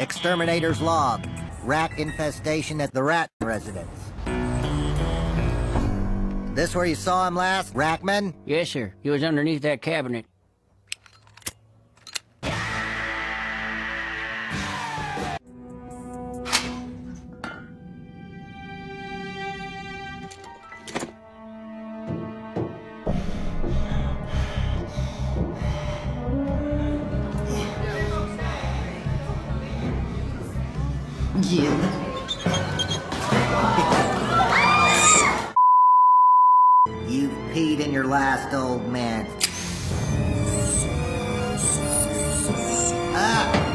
Exterminator's log. Rat infestation at the rat residence. This where you saw him last, Rackman? Yes, sir. He was underneath that cabinet. You've peed in your last, old man. Ah!